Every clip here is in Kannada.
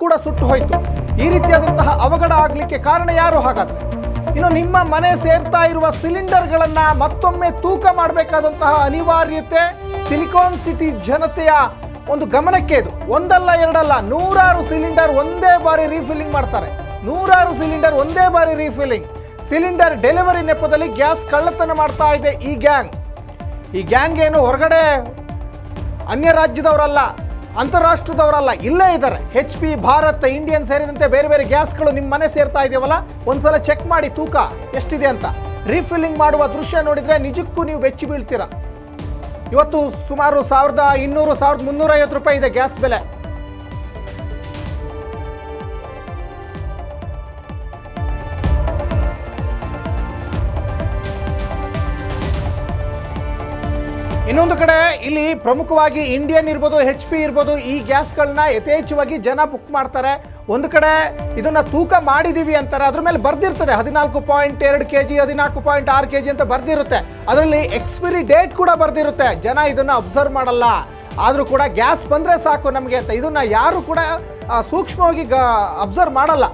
ಕೂಡ ಸುಟ್ಟು ಹೋಯಿತು. ಈ ರೀತಿಯಾದಂತಹ ಅವಘಡ ಆಗಲಿಕ್ಕೆ ಕಾರಣ ಯಾರು ಹಾಗಾದರೆ? ಇನ್ನು ನಿಮ್ಮ ಮನೆ ಸೇರ್ತಾ ಇರುವ ಸಿಲಿಂಡರ್ಗಳನ್ನು ಮತ್ತೊಮ್ಮೆ ತೂಕ ಮಾಡಬೇಕಾದಂತಹ ಅನಿವಾರ್ಯತೆ ಸಿಲಿಕಾನ್ ಸಿಟಿ ಜನತೆಯ ಒಂದು ಗಮನಕ್ಕೆ ಇದು. ಒಂದಲ್ಲ ಎರಡಲ್ಲ, ನೂರಾರು ಸಿಲಿಂಡರ್ ಒಂದೇ ಬಾರಿ ರೀಫಿಲ್ಲಿಂಗ್ ಮಾಡ್ತಾರೆ. ನೂರಾರು ಸಿಲಿಂಡರ್ ಒಂದೇ ಬಾರಿ ರೀಫಿಲ್ಲಿಂಗ್. ಸಿಲಿಂಡರ್ ಡೆಲಿವರಿ ನೆಪದಲ್ಲಿ ಗ್ಯಾಸ್ ಕಳ್ಳತನ ಮಾಡ್ತಾ ಇದೆ ಈ ಗ್ಯಾಂಗ್. ಈ ಗ್ಯಾಂಗ್ ಏನು ಹೊರಗಡೆ ಅನ್ಯ ರಾಜ್ಯದವರಲ್ಲ, ಅಂತಾರಾಷ್ಟ್ರದವರಲ್ಲ, ಇಲ್ಲೇ ಇದ್ದಾರೆ. HP, ಭಾರತ್, ಇಂಡಿಯನ್ ಸೇರಿದಂತೆ ಬೇರೆ ಬೇರೆ ಗ್ಯಾಸ್ಗಳು ನಿಮ್ಮ ಮನೆ ಸೇರ್ತಾ ಇದೆಯವಲ್ಲ, ಒಂದ್ಸಲ ಚೆಕ್ ಮಾಡಿ ತೂಕ ಎಷ್ಟಿದೆ ಅಂತ. ರೀಫಿಲ್ಲಿಂಗ್ ಮಾಡುವ ದೃಶ್ಯ ನೋಡಿದರೆ ನಿಜಕ್ಕೂ ನೀವು ಬೆಚ್ಚಿ ಬೀಳ್ತೀರಾ. ಇವತ್ತು ಸುಮಾರು 1200 1350 ರೂಪಾಯಿ ಇದೆ ಗ್ಯಾಸ್ ಬೆಲೆ. ಇನ್ನೊಂದು ಕಡೆ ಇಲ್ಲಿ ಪ್ರಮುಖವಾಗಿ ಇಂಡಿಯನ್ ಇರ್ಬೋದು, HP ಇರ್ಬೋದು, ಈ ಗ್ಯಾಸ್ಗಳನ್ನ ಯಥೇಚ್ಛವಾಗಿ ಜನ ಬುಕ್ ಮಾಡ್ತಾರೆ. ಒಂದು ಕಡೆ ಇದನ್ನ ತೂಕ ಮಾಡಿದೀವಿ ಅಂತಾರೆ, ಅದ್ರ ಮೇಲೆ ಬರ್ದಿರ್ತದೆ 14.2 kg 14.6 kg ಅಂತ ಬರ್ದಿರುತ್ತೆ. ಅದರಲ್ಲಿ ಎಕ್ಸ್ಪೈರಿ ಡೇಟ್ ಕೂಡ ಬರ್ದಿರುತ್ತೆ. ಜನ ಇದನ್ನ ಅಬ್ಸರ್ವ್ ಮಾಡಲ್ಲ. ಆದರೂ ಕೂಡ ಗ್ಯಾಸ್ ಬಂದರೆ ಸಾಕು ನಮಗೆ ಅಂತ ಇದನ್ನ ಯಾರು ಕೂಡ ಸೂಕ್ಷ್ಮವಾಗಿ ಅಬ್ಸರ್ವ್ ಮಾಡಲ್ಲ.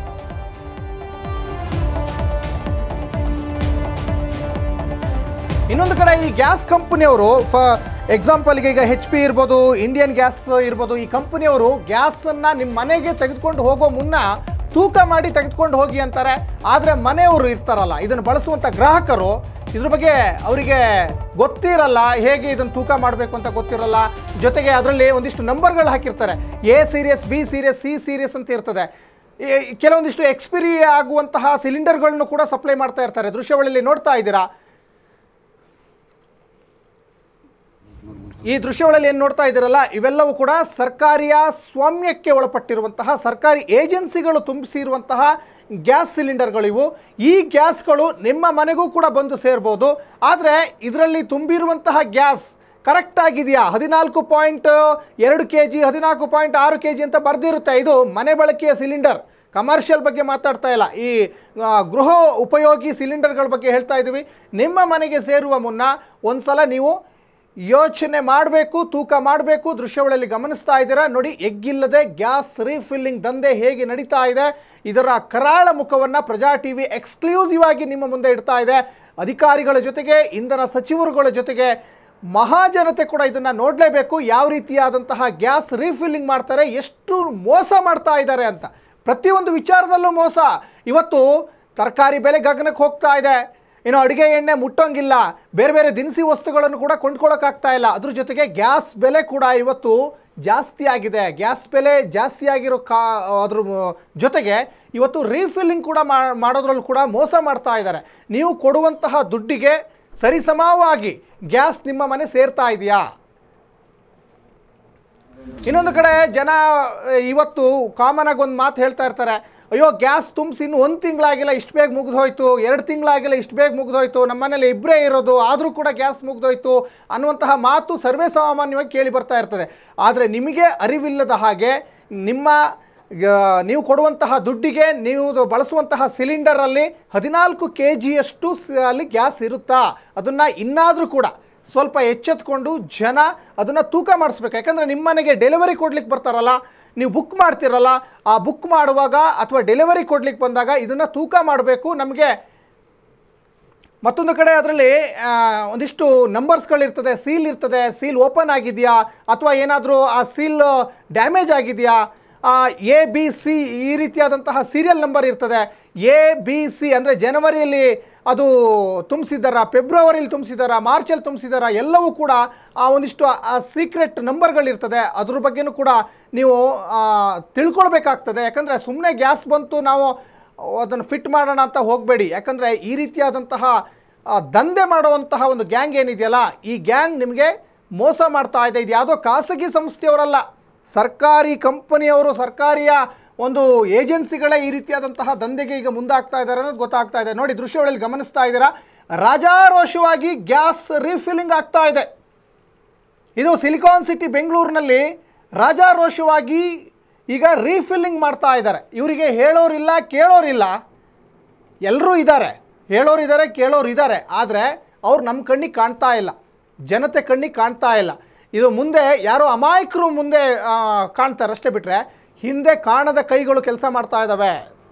ಇನ್ನೊಂದು ಕಡೆ ಈ ಗ್ಯಾಸ್ ಕಂಪನಿಯವರು ಎಕ್ಸಾಂಪಲ್ಗೆ ಈಗ HP ಇರ್ಬೋದು, ಇಂಡಿಯನ್ ಗ್ಯಾಸ್ ಇರ್ಬೋದು, ಈ ಕಂಪನಿಯವರು ಗ್ಯಾಸನ್ನು ನಿಮ್ಮ ಮನೆಗೆ ತೆಗೆದುಕೊಂಡು ಹೋಗೋ ಮುನ್ನ ತೂಕ ಮಾಡಿ ತೆಗೆದುಕೊಂಡು ಹೋಗಿ ಅಂತಾರೆ. ಆದರೆ ಮನೆಯವರು ಇರ್ತಾರಲ್ಲ, ಇದನ್ನು ಬಳಸುವಂಥ ಗ್ರಾಹಕರು ಇದ್ರ ಬಗ್ಗೆ ಅವರಿಗೆ ಗೊತ್ತಿರಲ್ಲ, ಹೇಗೆ ಇದನ್ನು ತೂಕ ಮಾಡಬೇಕು ಅಂತ ಗೊತ್ತಿರಲ್ಲ. ಜೊತೆಗೆ ಅದರಲ್ಲಿ ಒಂದಿಷ್ಟು ನಂಬರ್ಗಳು ಹಾಕಿರ್ತಾರೆ. A series, B series, C series ಅಂತ ಇರ್ತದೆ. ಕೆಲವೊಂದಿಷ್ಟು ಎಕ್ಸ್ಪೈರಿ ಆಗುವಂತಹ ಸಿಲಿಂಡರ್ಗಳನ್ನು ಕೂಡ ಸಪ್ಲೈ ಮಾಡ್ತಾ ಇರ್ತಾರೆ. ದೃಶ್ಯಾವಳಿಯಲ್ಲಿ ನೋಡ್ತಾ ಇದ್ದೀರಾ. ಈ ದೃಶ್ಯಾವಳಿಯಲ್ಲಿ ಏನು ನೋಡ್ತಾ ಇದ್ದೀರಲ್ಲ, ಇವೆಲ್ಲವೂ ಕೂಡ ಸರ್ಕಾರಿಯ ಸ್ವಾಮ್ಯಕ್ಕೆ ಒಳಪಟ್ಟಿರುವಂತಹ ಸರ್ಕಾರಿ ಏಜೆನ್ಸಿಗಳು ತುಂಬಿಸಿರುವಂತಹ ಗ್ಯಾಸ್ ಸಿಲಿಂಡರ್ಗಳಿವು. ಈ ಗ್ಯಾಸ್ಗಳು ನಿಮ್ಮ ಮನೆಗೂ ಕೂಡ ಬಂದು ಸೇರ್ಬೋದು. ಆದರೆ ಇದರಲ್ಲಿ ತುಂಬಿರುವಂತಹ ಗ್ಯಾಸ್ ಕರೆಕ್ಟ್ ಆಗಿದೆಯಾ? 14.2 kg 14.6 kg ಅಂತ ಬರೆದಿರುತ್ತೆ. ಇದು ಮನೆ ಬಳಕೆಯ ಸಿಲಿಂಡರ್, ಕಮರ್ಷಿಯಲ್ ಬಗ್ಗೆ ಮಾತಾಡ್ತಾ ಇಲ್ಲ. ಈ ಗೃಹ ಉಪಯೋಗಿ ಸಿಲಿಂಡರ್ಗಳ ಬಗ್ಗೆ ಹೇಳ್ತಾ ಇದ್ದೀವಿ. ನಿಮ್ಮ ಮನೆಗೆ ಸೇರುವ ಮುನ್ನ ಒಂದ್ಸಲ ನೀವು ಯೋಚನೆ ಮಾಡಬೇಕು, ತೂಕ ಮಾಡಬೇಕು. ದೃಶ್ಯಾವಳಿಯಲ್ಲಿ ಗಮನಿಸ್ತಾ ಇದ್ದೀರಾ ನೋಡಿ, ಎಗ್ಗಿಲ್ಲದೆ ಗ್ಯಾಸ್ ರೀಫಿಲ್ಲಿಂಗ್ ದಂಧೆ ಹೇಗೆ ನಡೀತಾ ಇದೆ. ಇದರ ಕರಾಳ ಮುಖವನ್ನು ಪ್ರಜಾ TV ಎಕ್ಸ್ಕ್ಲೂಸಿವ್ ಆಗಿ ನಿಮ್ಮ ಮುಂದೆ ಇಡ್ತಾ ಇದೆ. ಅಧಿಕಾರಿಗಳ ಜೊತೆಗೆ, ಇಂಧನ ಸಚಿವರುಗಳ ಜೊತೆಗೆ ಮಹಾಜನತೆ ಕೂಡ ಇದನ್ನು ನೋಡಲೇಬೇಕು. ಯಾವ ರೀತಿಯಾದಂತಹ ಗ್ಯಾಸ್ ರೀಫಿಲ್ಲಿಂಗ್ ಮಾಡ್ತಾರೆ, ಎಷ್ಟು ಮೋಸ ಮಾಡ್ತಾ ಇದ್ದಾರೆ ಅಂತ. ಪ್ರತಿಯೊಂದು ವಿಚಾರದಲ್ಲೂ ಮೋಸ. ಇವತ್ತು ತರಕಾರಿ ಬೆಲೆ ಗಗನಕ್ಕೆ ಹೋಗ್ತಾ ಇದೆ. ಇನ್ನು ಅಡುಗೆ ಎಣ್ಣೆ ಮುಟ್ಟೋಂಗಿಲ್ಲ. ಬೇರೆ ಬೇರೆ ದಿನಸಿ ವಸ್ತುಗಳನ್ನು ಕೂಡ ಕೊಂಡ್ಕೊಳ್ಳೋಕ್ಕಾಗ್ತಾ ಇಲ್ಲ. ಅದ್ರ ಜೊತೆಗೆ ಗ್ಯಾಸ್ ಬೆಲೆ ಕೂಡ ಇವತ್ತು ಜಾಸ್ತಿ ಆಗಿದೆ. ಗ್ಯಾಸ್ ಬೆಲೆ ಜಾಸ್ತಿ ಆಗಿರೋ ಅದ್ರ ಜೊತೆಗೆ ಇವತ್ತು ರೀಫಿಲ್ಲಿಂಗ್ ಕೂಡ ಮಾಡೋದ್ರಲ್ಲೂ ಕೂಡ ಮೋಸ ಮಾಡ್ತಾ ಇದ್ದಾರೆ. ನೀವು ಕೊಡುವಂತಹ ದುಡ್ಡಿಗೆ ಸರಿಸಮವಾಗಿ ಗ್ಯಾಸ್ ನಿಮ್ಮ ಮನೆ ಸೇರ್ತಾ ಇದೆಯಾ? ಇನ್ನೊಂದು ಕಡೆ ಜನ ಇವತ್ತು ಕಾಮನ್ ಆಗಿ ಒಂದು ಮಾತು ಹೇಳ್ತಾ ಇರ್ತಾರೆ, ಅಯ್ಯೋ ಗ್ಯಾಸ್ ತುಂಬಿಸಿ ಇನ್ನು 1 ತಿಂಗಳಾಗಿಲ್ಲ ಇಷ್ಟು ಬೇಗ ಮುಗಿದೋಯ್ತು, 2 ತಿಂಗಳಾಗಿಲ್ಲ ಇಷ್ಟು ಬೇಗ ಮುಗಿದೋಯ್ತು, ನಮ್ಮ ಮನೇಲಿ ಇಬ್ಬರೇ ಇರೋದು ಆದರೂ ಕೂಡ ಗ್ಯಾಸ್ ಮುಗಿದೋಯ್ತು ಅನ್ನುವಂತಹ ಮಾತು ಸರ್ವೇ ಸಾಮಾನ್ಯವಾಗಿ ಕೇಳಿ ಬರ್ತಾ ಇರ್ತದೆ. ಆದರೆ ನಿಮಗೆ ಅರಿವಿಲ್ಲದ ಹಾಗೆ ನೀವು ಕೊಡುವಂತಹ ದುಡ್ಡಿಗೆ ನೀವು ಬಳಸುವಂತಹ ಸಿಲಿಂಡರಲ್ಲಿ 14 kgಯಷ್ಟು ಅಲ್ಲಿ ಗ್ಯಾಸ್ ಇರುತ್ತಾ? ಅದನ್ನು ಇನ್ನಾದರೂ ಕೂಡ ಸ್ವಲ್ಪ ಎಚ್ಚೆತ್ಕೊಂಡು ಜನ ಅದನ್ನು ತೂಕ ಮಾಡಿಸ್ಬೇಕು. ಯಾಕಂದರೆ ನಿಮ್ಮ ಮನೆಗೆ ಡೆಲಿವರಿ ಕೊಡ್ಲಿಕ್ಕೆ ಬರ್ತಾರಲ್ಲ, ನೀವು ಬುಕ್ ಮಾಡ್ತಿರಲ್ಲ, ಆ ಬುಕ್ ಮಾಡುವಾಗ ಅಥವಾ ಡೆಲಿವರಿ ಕೊಡ್ಲಿಕ್ಕೆ ಬಂದಾಗ ಇದನ್ನು ತೂಕ ಮಾಡಬೇಕು. ನಮಗೆ ಮತ್ತೊಂದು ಕಡೆ ಅದರಲ್ಲಿ ಒಂದಿಷ್ಟು ನಂಬರ್ಸ್ಗಳಿರ್ತದೆ, ಸೀಲ್ ಇರ್ತದೆ. ಸೀಲ್ ಓಪನ್ ಆಗಿದೆಯಾ ಅಥವಾ ಏನಾದರೂ ಆ ಸೀಲ್ ಡ್ಯಾಮೇಜ್ ಆಗಿದೆಯಾ, ABC ಈ ರೀತಿಯಾದಂತಹ ಸೀರಿಯಲ್ ನಂಬರ್ ಇರ್ತದೆ. ABC ಅಂದರೆ ಜನವರಿಯಲ್ಲಿ ಅದು ತುಂಬಿಸಿದಾರ, ಫೆಬ್ರವರಿಯಲ್ಲಿ ತುಂಬಿಸಿದಾರ, ಮಾರ್ಚಲ್ಲಿ ತುಂಬಿಸಿದಾರ, ಎಲ್ಲವೂ ಕೂಡ ಆ ಒಂದಿಷ್ಟು ಸೀಕ್ರೆಟ್ ನಂಬರ್ಗಳಿರ್ತದೆ. ಅದ್ರ ಬಗ್ಗೆನೂ ಕೂಡ ನೀವು ತಿಳ್ಕೊಳ್ಬೇಕಾಗ್ತದೆ. ಯಾಕಂದರೆ ಸುಮ್ಮನೆ ಗ್ಯಾಸ್ ಬಂತು ನಾವು ಅದನ್ನು ಫಿಟ್ ಮಾಡೋಣ ಅಂತ ಹೋಗಬೇಡಿ. ಯಾಕಂದರೆ ಈ ರೀತಿಯಾದಂತಹ ದಂಧೆ ಮಾಡುವಂತಹ ಒಂದು ಗ್ಯಾಂಗ್ ಏನಿದೆಯಲ್ಲ, ಈ ಗ್ಯಾಂಗ್ ನಿಮಗೆ ಮೋಸ ಮಾಡ್ತಾ ಇದೆ. ಇದು ಯಾವುದೋ ಖಾಸಗಿ ಸಂಸ್ಥೆಯವರಲ್ಲ, ಸರ್ಕಾರಿ ಕಂಪನಿಯವರು, ಸರ್ಕಾರಿಯ ಒಂದು ಏಜೆನ್ಸಿಗಳೇ ಈ ರೀತಿಯಾದಂತಹ ದಂಧೆಗೆ ಈಗ ಮುಂದಾಗ್ತಾ ಇದ್ದಾರೆ ಅನ್ನೋದು ಗೊತ್ತಾಗ್ತಾ ಇದೆ. ನೋಡಿ ದೃಶ್ಯಾವಳಿಯಲ್ಲಿ ಗಮನಿಸ್ತಾ ಇದ್ದೀರಾ, ರಾಜಾರೋಷವಾಗಿ ಗ್ಯಾಸ್ ರೀಫಿಲ್ಲಿಂಗ್ ಆಗ್ತಾ ಇದೆ. ಇದು ಸಿಲಿಕಾನ್ ಸಿಟಿ ಬೆಂಗಳೂರಿನಲ್ಲಿ ರಾಜಾರೋಷವಾಗಿ ಈಗ ರೀಫಿಲ್ಲಿಂಗ್ ಮಾಡ್ತಾ ಇದ್ದಾರೆ. ಇವರಿಗೆ ಹೇಳೋರಿಲ್ಲ, ಕೇಳೋರಿಲ್ಲ, ಎಲ್ಲರೂ ಇದ್ದಾರೆ. ಹೇಳೋರಿದ್ದಾರೆ, ಕೇಳೋರಿದ್ದಾರೆ. ಆದರೆ ಅವ್ರು ನಮ್ಮ ಕಣ್ಣಿಗೆ ಕಾಣ್ತಾ ಇಲ್ಲ, ಜನತೆ ಕಣ್ಣಿಗೆ ಕಾಣ್ತಾ ಇಲ್ಲ. ಇದು ಮುಂದೆ ಯಾರೋ ಅಮಾಯಕರು ಮುಂದೆ ಕಾಣ್ತಾರೆ ಅಷ್ಟೇ ಬಿಟ್ಟರೆ ಹಿಂದೆ ಕಾಣದ ಕೈಗಳು ಕೆಲಸ ಮಾಡ್ತಾ ಇದ್ದಾವೆ.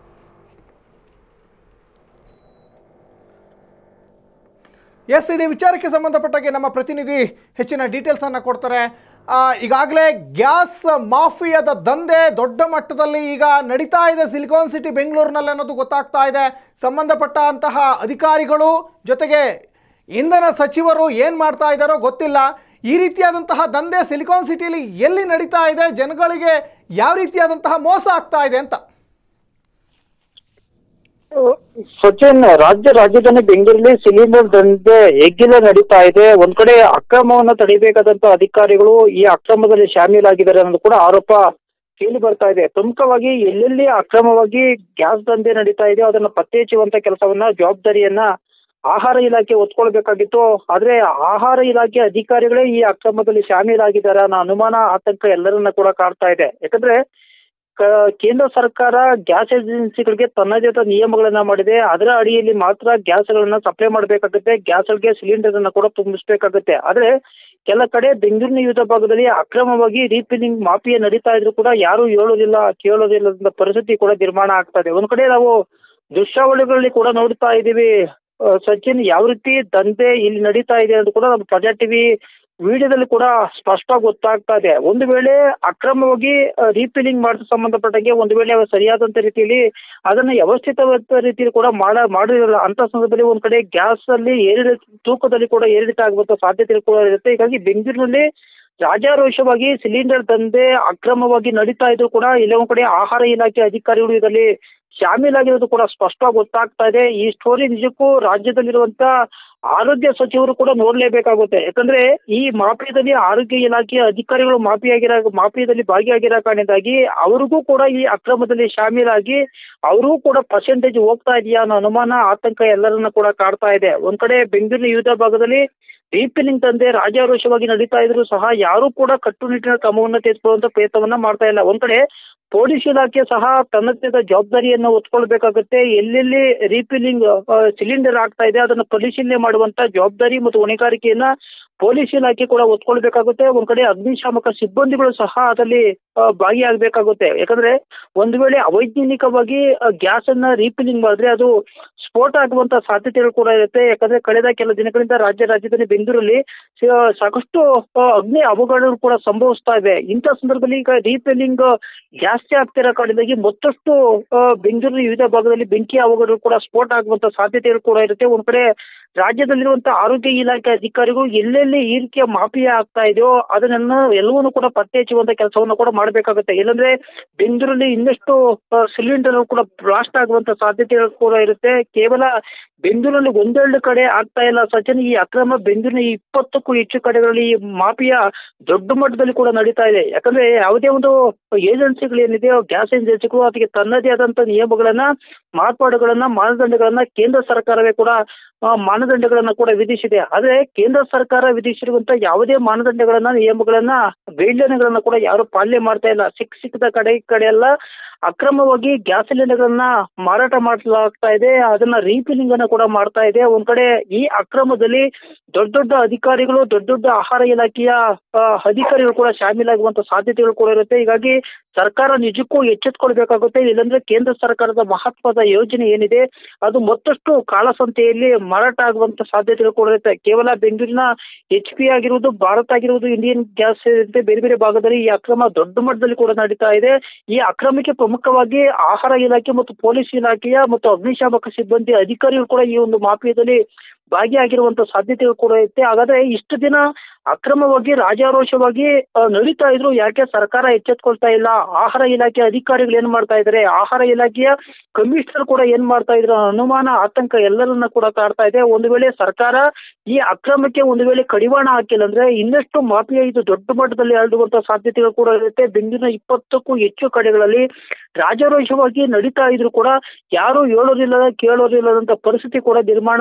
ಎಸ್, ಇದೇ ವಿಚಾರಕ್ಕೆ ಸಂಬಂಧಪಟ್ಟಾಗೆ ನಮ್ಮ ಪ್ರತಿನಿಧಿ ಹೆಚ್ಚಿನ ಡೀಟೇಲ್ಸನ್ನು ಕೊಡ್ತಾರೆ. ಈಗಾಗಲೇ ಗ್ಯಾಸ್ ಮಾಫಿಯಾದ ದಂಧೆ ದೊಡ್ಡ ಮಟ್ಟದಲ್ಲಿ ಈಗ ನಡೀತಾ ಇದೆ ಸಿಲಿಕಾನ್ ಸಿಟಿ ಬೆಂಗಳೂರಿನಲ್ಲಿ ಅನ್ನೋದು ಗೊತ್ತಾಗ್ತಾ ಇದೆ. ಸಂಬಂಧಪಟ್ಟಂತಹ ಅಧಿಕಾರಿಗಳು ಜೊತೆಗೆ ಇಂಧನ ಸಚಿವರು ಏನು ಮಾಡ್ತಾ ಇದ್ದಾರೋ ಗೊತ್ತಿಲ್ಲ. ಈ ರೀತಿಯಾದಂತಹ ದಂಧೆ ಸಿಲಿಕಾನ್ ಸಿಟಿಯಲ್ಲಿ ಎಲ್ಲಿ ನಡೀತಾ ಇದೆ, ಜನಗಳಿಗೆ ಯಾವ ರೀತಿಯಾದಂತಹ ಮೋಸ ಆಗ್ತಾ ಇದೆ ಅಂತ. ಸಚಿನ್, ರಾಜ್ಯ ರಾಜಧಾನಿ ಬೆಂಗಳೂರಲ್ಲಿ ಸಿಲಿಂಡರ್ ದಂಧೆ ಹೆಗ್ಗಿಲ ನಡೀತಾ ಇದೆ. ಒಂದ್ ಕಡೆ ಅಕ್ರಮವನ್ನ ತಡಿಬೇಕಾದಂತ ಅಧಿಕಾರಿಗಳು ಈ ಅಕ್ರಮದಲ್ಲಿ ಶಾಮೀಲಾಗಿದ್ದಾರೆ ಅನ್ನೋದು ಕೂಡ ಆರೋಪ ಕೇಳಿ ಬರ್ತಾ ಇದೆ. ಪ್ರಮುಖವಾಗಿ ಎಲ್ಲೆಲ್ಲಿ ಅಕ್ರಮವಾಗಿ ಗ್ಯಾಸ್ ದಂಧೆ ನಡೀತಾ ಇದೆಯೋ ಅದನ್ನ ಪತ್ತೆ ಹಚ್ಚುವಂತ ಕೆಲಸವನ್ನ ಜವಾಬ್ದಾರಿಯನ್ನ ಆಹಾರ ಇಲಾಖೆ ಹೊತ್ಕೊಳ್ಬೇಕಾಗಿತ್ತು. ಆದ್ರೆ ಆಹಾರ ಇಲಾಖೆ ಅಧಿಕಾರಿಗಳೇ ಈ ಅಕ್ರಮದಲ್ಲಿ ಶಾಮೀಲಾಗಿದ್ದಾರೆ ಅನ್ನೋ ಅನುಮಾನ, ಆತಂಕ ಎಲ್ಲರನ್ನ ಕೂಡ ಕಾಡ್ತಾ ಇದೆ. ಯಾಕಂದ್ರೆ ಕೇಂದ್ರ ಸರ್ಕಾರ ಗ್ಯಾಸ್ ಏಜೆನ್ಸಿಗಳಿಗೆ ತನ್ನದೇ ಆದ ನಿಯಮಗಳನ್ನ ಮಾಡಿದೆ. ಅದರ ಅಡಿಯಲ್ಲಿ ಮಾತ್ರ ಗ್ಯಾಸ್ಗಳನ್ನ ಸಪ್ಲೈ ಮಾಡಬೇಕಾಗುತ್ತೆ, ಗ್ಯಾಸ್ಗಳಿಗೆ ಸಿಲಿಂಡರ್ ಅನ್ನ ಕೂಡ ತುಂಬಿಸಬೇಕಾಗುತ್ತೆ. ಆದ್ರೆ ಕೆಲ ಕಡೆ ಬೆಂಗಳೂರಿನ ವಿವಿಧ ಭಾಗದಲ್ಲಿ ಅಕ್ರಮವಾಗಿ ರೀಫಿಲ್ಲಿಂಗ್ ಮಾಫಿಯಾ ನಡೀತಾ ಇದ್ರು ಕೂಡ ಯಾರು ಹೇಳೋದಿಲ್ಲ ಕೇಳೋದಿಲ್ಲ ಪರಿಸ್ಥಿತಿ ಕೂಡ ನಿರ್ಮಾಣ ಆಗ್ತಾ ಇದೆ. ಒಂದ್ ಕಡೆ ನಾವು ದೃಶ್ಯಾವಳಿಗಳಲ್ಲಿ ಕೂಡ ನೋಡ್ತಾ ಇದೀವಿ ಸಚಿನ್, ಯಾವ ರೀತಿ ದಂಧೆ ಇಲ್ಲಿ ನಡೀತಾ ಇದೆ ಅಂತ ಕೂಡ ನಮ್ಮ ಪ್ರಜಾ ಟಿವಿ ವಿಡಿಯೋದಲ್ಲಿ ಕೂಡ ಸ್ಪಷ್ಟವಾಗಿ ಗೊತ್ತಾಗ್ತಾ ಇದೆ. ಒಂದು ವೇಳೆ ಅಕ್ರಮವಾಗಿ ರೀಫಿಲ್ಲಿಂಗ್ ಮಾಡಿದ ಸಂಬಂಧಪಟ್ಟಂಗೆ ಒಂದು ವೇಳೆ ಸರಿಯಾದಂತ ರೀತಿಯಲ್ಲಿ ಅದನ್ನ ವ್ಯವಸ್ಥಿತವಾದ ರೀತಿಯಲ್ಲಿ ಕೂಡ ಮಾಡಿರಲ್ಲ ಅಂತ ಸಂದರ್ಭದಲ್ಲಿ ಒಂದ್ ಕಡೆ ಗ್ಯಾಸ್ ಅಲ್ಲಿ ತೂಕದಲ್ಲಿ ಕೂಡ ಏರಿಳಿತ ಆಗುವಂತ ಸಾಧ್ಯತೆ ಕೂಡ ಇರುತ್ತೆ. ಹೀಗಾಗಿ ಬೆಂಗಳೂರಿನಲ್ಲಿ ರಾಜಾರೋಷವಾಗಿ ಸಿಲಿಂಡರ್ ದಂಧೆ ಅಕ್ರಮವಾಗಿ ನಡೀತಾ ಇದ್ರು ಕೂಡ ಇಲ್ಲೇ ಒಂದ್ ಕಡೆ ಆಹಾರ ಇಲಾಖೆ ಅಧಿಕಾರಿಗಳು ಇದರಲ್ಲಿ ಶಾಮೀಲಾಗಿರೋದು ಕೂಡ ಸ್ಪಷ್ಟವಾಗಿ ಗೊತ್ತಾಗ್ತಾ ಇದೆ. ಈ ಸ್ಟೋರಿ ನಿಜಕ್ಕೂ ರಾಜ್ಯದಲ್ಲಿರುವಂತ ಆರೋಗ್ಯ ಸಚಿವರು ಕೂಡ ನೋಡ್ಲೇಬೇಕಾಗುತ್ತೆ. ಯಾಕಂದ್ರೆ ಈ ಮಾಫಿಯಾದಲ್ಲಿ ಆರೋಗ್ಯ ಇಲಾಖೆಯ ಅಧಿಕಾರಿಗಳು ಮಾಫಿಯಾದಲ್ಲಿ ಭಾಗಿಯಾಗಿರೋ ಕಾರಣದಿಂದಾಗಿ ಅವ್ರಿಗೂ ಕೂಡ ಈ ಅಕ್ರಮದಲ್ಲಿ ಶಾಮೀಲಾಗಿ ಅವರೂ ಕೂಡ ಪರ್ಸೆಂಟೇಜ್ ಹೋಗ್ತಾ ಇದೆಯಾ ಅನ್ನೋ ಅನುಮಾನ, ಆತಂಕ ಎಲ್ಲರನ್ನ ಕೂಡ ಕಾಡ್ತಾ ಇದೆ. ಒಂದ್ ಕಡೆ ಬೆಂಗಳೂರಿನ ವಿವಿಧ ಭಾಗದಲ್ಲಿ ರೀಫಿಲ್ಲಿಂಗ್ ದಂಧೆ ರಾಜಾರೋಷವಾಗಿ ನಡೀತಾ ಇದ್ರು ಸಹ ಯಾರು ಕೂಡ ಕಟ್ಟುನಿಟ್ಟಿನ ಕ್ರಮವನ್ನು ತೆಗೆದುಕೊಳ್ಳುವಂತ ಪ್ರಯತ್ನವನ್ನ ಮಾಡ್ತಾ ಇಲ್ಲ. ಒಂದ್ ಕಡೆ ಪೊಲೀಸ್ ಇಲಾಖೆ ಸಹ ತನ್ನದೇ ಜವಾಬ್ದಾರಿಯನ್ನು ಹೊತ್ಕೊಳ್ಬೇಕಾಗುತ್ತೆ. ಎಲ್ಲೆಲ್ಲಿ ರೀಫಿಲ್ಲಿಂಗ್ ಸಿಲಿಂಡರ್ ಆಗ್ತಾ ಇದೆ ಅದನ್ನು ಪರಿಶೀಲನೆ ಮಾಡುವಂತ ಜವಾಬ್ದಾರಿ ಮತ್ತು ಹೊಣೆಗಾರಿಕೆಯನ್ನ ಪೊಲೀಸ್ ಇಲಾಖೆ ಕೂಡ ಹೊತ್ಕೊಳ್ಬೇಕಾಗುತ್ತೆ. ಒಂದ್ ಕಡೆ ಅಗ್ನಿಶಾಮಕ ಸಿಬ್ಬಂದಿಗಳು ಸಹ ಅದರಲ್ಲಿ ಭಾಗಿಯಾಗಬೇಕಾಗುತ್ತೆ. ಯಾಕಂದ್ರೆ ಒಂದು ವೇಳೆ ಅವೈಜ್ಞಾನಿಕವಾಗಿ ಗ್ಯಾಸ್ ಅನ್ನ ರೀಫಿಲ್ಲಿಂಗ್ ಮಾಡಿದ್ರೆ ಅದು ಸ್ಫೋಟ ಆಗುವಂತ ಸಾಧ್ಯತೆಗಳು ಕೂಡ ಇರುತ್ತೆ. ಯಾಕಂದ್ರೆ ಕಳೆದ ಕೆಲ ದಿನಗಳಿಂದ ರಾಜಧಾನಿ ಬೆಂಗಳೂರಲ್ಲಿ ಸಾಕಷ್ಟು ಅಗ್ನಿ ಅವಘಡಗಳು ಕೂಡ ಸಂಭವಿಸ್ತಾ ಇವೆ. ಇಂಥ ಸಂದರ್ಭದಲ್ಲಿ ಈಗ ರೀಫಿಲ್ಲಿಂಗ್ ಜಾಸ್ತಿ ಆಗ್ತಿರೋ ಕಾರಣದಿಂದಾಗಿ ಮತ್ತಷ್ಟು ಬೆಂಗಳೂರಿನ ವಿವಿಧ ಭಾಗದಲ್ಲಿ ಬೆಂಕಿ ಅವಘಡಗಳು ಕೂಡ ಸ್ಫೋಟ ಆಗುವಂತ ಸಾಧ್ಯತೆಗಳು ಕೂಡ ಇರುತ್ತೆ. ಒಂದ್ ಕಡೆ ರಾಜ್ಯದಲ್ಲಿರುವಂತಹ ಆರೋಗ್ಯ ಇಲಾಖೆ ಅಧಿಕಾರಿಗಳು ಎಲ್ಲೆಲ್ಲಿ ಈ ರೀತಿಯ ಮಾಫಿಯಾ ಆಗ್ತಾ ಇದೆಯೋ ಅದನ್ನ ಎಲ್ಲವನ್ನೂ ಕೂಡ ಪತ್ತೆ ಹಚ್ಚುವಂತ ಕೆಲಸವನ್ನು ಕೂಡ ಮಾಡಬೇಕಾಗುತ್ತೆ. ಇಲ್ಲಾಂದ್ರೆ ಬೆಂಗಳೂರಲ್ಲಿ ಇನ್ನಷ್ಟು ಸಿಲಿಂಡರ್ ಕೂಡ ಬ್ಲಾಸ್ಟ್ ಆಗುವಂತ ಸಾಧ್ಯತೆಗಳು ಕೂಡ ಇರುತ್ತೆ. ಕೇವಲ ಬೆಂಗಳೂರಲ್ಲಿ ಒಂದೆರಡು ಕಡೆ ಆಗ್ತಾ ಇಲ್ಲ ಸಚಿನ್, ಈ ಅಕ್ರಮ ಬೆಂಗಳೂರಿನ 20ಕ್ಕೂ ಹೆಚ್ಚು ಕಡೆಗಳಲ್ಲಿ ಈ ಮಾಫಿಯಾ ದೊಡ್ಡ ಮಟ್ಟದಲ್ಲಿ ಕೂಡ ನಡೀತಾ ಇದೆ. ಯಾಕಂದ್ರೆ ಯಾವುದೇ ಒಂದು ಏಜೆನ್ಸಿಗಳೇನಿದೆಯೋ ಗ್ಯಾಸ್ ಏಜೆನ್ಸಿಗಳು ಅದಕ್ಕೆ ತನ್ನದೇ ಆದಂತ ನಿಯಮಗಳನ್ನ ಮಾರ್ಪಾಡುಗಳನ್ನ ಮಾನದಂಡಗಳನ್ನ ಕೇಂದ್ರ ಸರ್ಕಾರವೇ ಕೂಡ ಮಾನದಂಡಗಳನ್ನ ಕೂಡ ವಿಧಿಸಿದೆ. ಆದ್ರೆ ಕೇಂದ್ರ ಸರ್ಕಾರ ವಿಧಿಸಿರುವಂತ ಯಾವುದೇ ಮಾನದಂಡಗಳನ್ನ ನಿಯಮಗಳನ್ನ ಗೈಡ್ಲೈನ್ಗಳನ್ನ ಕೂಡ ಯಾರು ಪಾಲನೆ ಮಾಡ್ತಾ ಇಲ್ಲ. ಸಿಕ್ಕದ ಕಡೆ ಎಲ್ಲ ಅಕ್ರಮವಾಗಿ ಗ್ಯಾಸ್ ಸಿಲಿಂಡರ್ಗಳನ್ನ ಮಾರಾಟ ಮಾಡಲಾಗ್ತಾ ಇದೆ, ಅದನ್ನ ರೀಫಿಲ್ಲಿಂಗ್ ಅನ್ನ ಕೂಡ ಮಾಡ್ತಾ ಇದೆ. ಒಂದ್ ಕಡೆ ಈ ಅಕ್ರಮದಲ್ಲಿ ದೊಡ್ಡ ಅಧಿಕಾರಿಗಳು ದೊಡ್ಡ ಆಹಾರ ಇಲಾಖೆಯ ಅಧಿಕಾರಿಗಳು ಕೂಡ ಶಾಮೀಲಾಗುವಂತ ಸಾಧ್ಯತೆಗಳು ಕೂಡ ಇರುತ್ತೆ. ಹೀಗಾಗಿ ಸರ್ಕಾರ ನಿಜಕ್ಕೂ ಎಚ್ಚೆತ್ಕೊಳ್ಬೇಕಾಗುತ್ತೆ. ಇಲ್ಲಾಂದ್ರೆ ಕೇಂದ್ರ ಸರ್ಕಾರದ ಮಹತ್ವದ ಯೋಜನೆ ಏನಿದೆ ಅದು ಮತ್ತಷ್ಟು ಕಾಳಸಂತೆಯಲ್ಲಿ ಮಾರಾಟ ಆಗುವಂತ ಸಾಧ್ಯತೆಗಳು ಕೂಡ ಇರುತ್ತೆ. ಕೇವಲ ಬೆಂಗಳೂರಿನ HP ಆಗಿರುವುದು, ಭಾರತ್ ಆಗಿರುವುದು, ಇಂಡಿಯನ್ ಗ್ಯಾಸ್ ಸೇರಿದಂತೆ ಬೇರೆ ಬೇರೆ ಭಾಗದಲ್ಲಿ ಈ ಅಕ್ರಮ ದೊಡ್ಡ ಮಟ್ಟದಲ್ಲಿ ಕೂಡ ನಡೀತಾ ಇದೆ. ಈ ಅಕ್ರಮಕ್ಕೆ ಪ್ರಮುಖವಾಗಿ ಆಹಾರ ಇಲಾಖೆ ಮತ್ತು ಪೊಲೀಸ್ ಇಲಾಖೆಯ ಮತ್ತು ಅಗ್ನಿಶಾಮಕ ಸಿಬ್ಬಂದಿ ಅಧಿಕಾರಿಗಳು ಕೂಡ ಈ ಒಂದು ಮಾಫಿಯಾದಲ್ಲಿ ಭಾಗಿಯಾಗಿರುವಂತ ಸಾಧ್ಯತೆಗಳು ಕೂಡ ಇರುತ್ತೆ. ಹಾಗಾದ್ರೆ ಇಷ್ಟು ದಿನ ಅಕ್ರಮವಾಗಿ ರಾಜಾರೋಷವಾಗಿ ನಡೀತಾ ಇದ್ರು, ಯಾಕೆ ಸರ್ಕಾರ ಎಚ್ಚೆತ್ಕೊಳ್ತಾ ಇಲ್ಲ? ಆಹಾರ ಇಲಾಖೆ ಅಧಿಕಾರಿಗಳು ಏನ್ ಮಾಡ್ತಾ ಇದ್ದಾರೆ, ಆಹಾರ ಇಲಾಖೆಯ ಕಮಿಷನರ್ ಕೂಡ ಏನ್ ಮಾಡ್ತಾ ಇದ್ರು ಅನುಮಾನ, ಆತಂಕ ಎಲ್ಲರನ್ನ ಕೂಡ ಕಾಡ್ತಾ ಇದೆ. ಒಂದು ವೇಳೆ ಸರ್ಕಾರ ಈ ಅಕ್ರಮಕ್ಕೆ ಒಂದು ವೇಳೆ ಕಡಿವಾಣ ಹಾಕಿಲ್ಲ ಅಂದ್ರೆ ಇನ್ನಷ್ಟು ಮಾಫಿಯಾ ಇದು ದೊಡ್ಡ ಮಟ್ಟದಲ್ಲಿ ಹರಡುವಂತ ಸಾಧ್ಯತೆಗಳು ಕೂಡ ಇರುತ್ತೆ. ಬೆಂಗಳೂರಿನ 20ಕ್ಕೂ ಹೆಚ್ಚು ಕಡೆಗಳಲ್ಲಿ ರಾಜಾರೋಷವಾಗಿ ನಡೀತಾ ಇದ್ರು ಕೂಡ ಯಾರು ಹೇಳೋದಿಲ್ಲ ಕೇಳೋದಿಲ್ಲದಂತ ಪರಿಸ್ಥಿತಿ ಕೂಡ ನಿರ್ಮಾಣ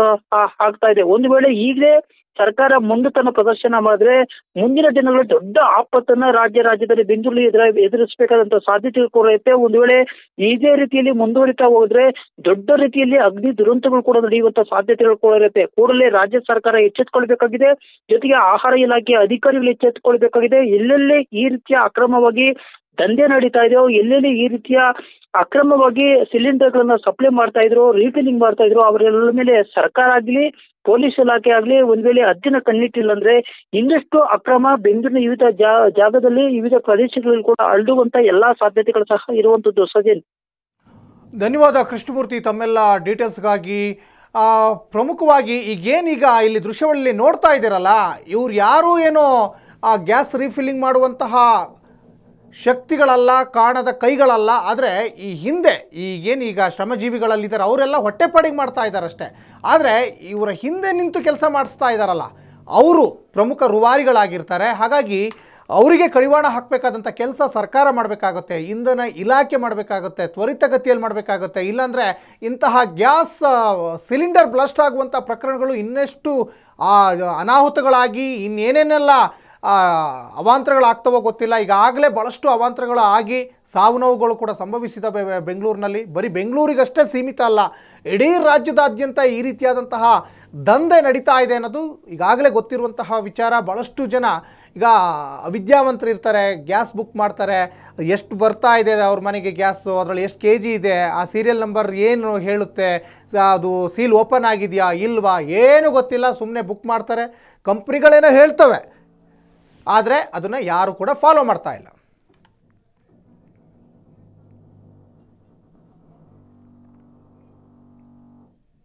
ಆಗ್ತಾ ಇದೆ. ಒಂದು ವೇಳೆ ಈಗಲೇ ಸರ್ಕಾರ ಮುಂದತನ ಪ್ರದರ್ಶನ ಮಾಡಿದ್ರೆ ಮುಂದಿನ ದಿನಗಳಲ್ಲಿ ದೊಡ್ಡ ಆಪತ್ತನ್ನ ರಾಜ್ಯದಲ್ಲಿ ಬೆಂಗಳೂರಲ್ಲಿ ಎದುರಿಸಬೇಕಾದಂತ ಸಾಧ್ಯತೆಗಳು ಕೂಡ ಇರುತ್ತೆ. ಒಂದು ವೇಳೆ ಇದೇ ರೀತಿಯಲ್ಲಿ ಮುಂದುವರಿತಾ ಹೋದ್ರೆ ದೊಡ್ಡ ರೀತಿಯಲ್ಲಿ ಅಗ್ನಿ ದುರಂತಗಳು ಕೂಡ ನಡೆಯುವಂತ ಸಾಧ್ಯತೆಗಳು ಕೂಡ ಇರುತ್ತೆ. ಕೂಡಲೇ ರಾಜ್ಯ ಸರ್ಕಾರ ಎಚ್ಚೆತ್ತುಕೊಳ್ಬೇಕಾಗಿದೆ. ಜೊತೆಗೆ ಆಹಾರ ಇಲಾಖೆ ಅಧಿಕಾರಿಗಳು ಎಚ್ಚೆತ್ತುಕೊಳ್ಬೇಕಾಗಿದೆ. ಎಲ್ಲೆಲ್ಲಿ ಈ ರೀತಿಯ ಅಕ್ರಮವಾಗಿ ದಂಧೆ ನಡೀತಾ ಇದೆಯೋ, ಎಲ್ಲೆಲ್ಲಿ ಈ ರೀತಿಯ ಅಕ್ರಮವಾಗಿ ಸಿಲಿಂಡರ್ಗಳನ್ನ ಸಪ್ಲೈ ಮಾಡ್ತಾ ಇದ್ರು, ರೀಫಿಲಿಂಗ್ ಮಾಡ್ತಾ ಇದ್ರು, ಅವರೆಲ್ಲ ಮೇಲೆ ಸರ್ಕಾರ ಆಗ್ಲಿ ಪೊಲೀಸ್ ಇಲಾಖೆ ಆಗ್ಲಿ ಒಂದ್ ವೇಳೆ ಅಜ್ಜಿನ ಕಣ್ಣಿಟ್ಟಿಲ್ಲ ಅಂದ್ರೆ ಇನ್ನಷ್ಟು ಅಕ್ರಮ ಬೆಂಗಳೂರಿನ ವಿವಿಧ ಜಾಗದಲ್ಲಿ ವಿವಿಧ ಪ್ರದೇಶಗಳಲ್ಲಿ ಕೂಡ ಹರಡುವಂತ ಎಲ್ಲಾ ಸಾಧ್ಯತೆಗಳು ಸಹ ಇರುವಂತದ್ದು. ಸಜನ್, ಧನ್ಯವಾದ ಕೃಷ್ಣಮೂರ್ತಿ ತಮ್ಮೆಲ್ಲ ಡೀಟೇಲ್ಸ್ಗಾಗಿ. ಪ್ರಮುಖವಾಗಿ ಈಗೇನೀಗ ಇಲ್ಲಿ ದೃಶ್ಯವಲ್ಲಿ ನೋಡ್ತಾ ಇದ್ದೀರಲ್ಲ, ಇವ್ರು ಯಾರು ಏನೋ ಗ್ಯಾಸ್ ರೀಫಿಲ್ಲಿಂಗ್ ಮಾಡುವಂತಹ ಶಕ್ತಿಗಳಲ್ಲ, ಕಾಣದ ಕೈಗಳಲ್ಲ. ಆದರೆ ಈ ಹಿಂದೆ ಈಗೇನೀಗ ಶ್ರಮಜೀವಿಗಳಲ್ಲಿದ್ದಾರೆ ಅವರೆಲ್ಲ ಹೊಟ್ಟೆಪಾಡಿಗೆ ಮಾಡ್ತಾ ಇದ್ದಾರೆ ಅಷ್ಟೇ. ಆದರೆ ಇವರ ಹಿಂದೆ ನಿಂತು ಕೆಲಸ ಮಾಡಿಸ್ತಾ ಇದ್ದಾರಲ್ಲ ಅವರು ಪ್ರಮುಖ ರೂವಾರಿಗಳಾಗಿರ್ತಾರೆ. ಹಾಗಾಗಿ ಅವರಿಗೆ ಕಡಿವಾಣ ಹಾಕಬೇಕಾದಂಥ ಕೆಲಸ ಸರ್ಕಾರ ಮಾಡಬೇಕಾಗುತ್ತೆ, ಇಂಧನ ಇಲಾಖೆ ಮಾಡಬೇಕಾಗುತ್ತೆ, ತ್ವರಿತಗತಿಯಲ್ಲಿ ಮಾಡಬೇಕಾಗುತ್ತೆ. ಇಲ್ಲಾಂದರೆ ಇಂತಹ ಗ್ಯಾಸ್ ಸಿಲಿಂಡರ್ ಬ್ಲಾಸ್ಟ್ ಆಗುವಂಥ ಪ್ರಕರಣಗಳು ಇನ್ನೆಷ್ಟು ಅನಾಹುತಗಳಾಗಿ ಇನ್ನೇನೇನೆಲ್ಲ ಅವಾಂತರಗಳಾಗ್ತವೋ ಗೊತ್ತಿಲ್ಲ. ಈಗಾಗಲೇ ಭಾಳಷ್ಟು ಅವಾಂತರಗಳು ಆಗಿ ಸಾವು ನೋವುಗಳು ಕೂಡ ಸಂಭವಿಸಿದವೆ ಬೆಂಗಳೂರಿನಲ್ಲಿ. ಬರೀ ಬೆಂಗಳೂರಿಗಷ್ಟೇ ಸೀಮಿತ ಅಲ್ಲ, ಇಡೀ ರಾಜ್ಯದಾದ್ಯಂತ ಈ ರೀತಿಯಾದಂತಹ ದಂಧೆ ನಡೀತಾ ಇದೆ ಅನ್ನೋದು ಈಗಾಗಲೇ ಗೊತ್ತಿರುವಂತಹ ವಿಚಾರ. ಭಾಳಷ್ಟು ಜನ ಈಗ ವಿದ್ಯಾವಂತರು ಇರ್ತಾರೆ, ಗ್ಯಾಸ್ ಬುಕ್ ಮಾಡ್ತಾರೆ, ಎಷ್ಟು ಬರ್ತಾ ಇದೆ ಅವ್ರ ಮನೆಗೆ ಗ್ಯಾಸು, ಅದರಲ್ಲಿ ಎಷ್ಟು ಕೆ ಜಿ ಇದೆ, ಆ ಸೀರಿಯಲ್ ನಂಬರ್ ಏನು ಹೇಳುತ್ತೆ, ಅದು ಸೀಲ್ ಓಪನ್ ಆಗಿದೆಯಾ ಇಲ್ವಾ ಏನು ಗೊತ್ತಿಲ್ಲ, ಸುಮ್ಮನೆ ಬುಕ್ ಮಾಡ್ತಾರೆ. ಕಂಪ್ನಿಗಳೇನೋ ಹೇಳ್ತವೆ, ಆದರೆ ಅದನ್ನು ಯಾರು ಕೂಡ ಫಾಲೋ ಮಾಡ್ತಾ ಇಲ್ಲ.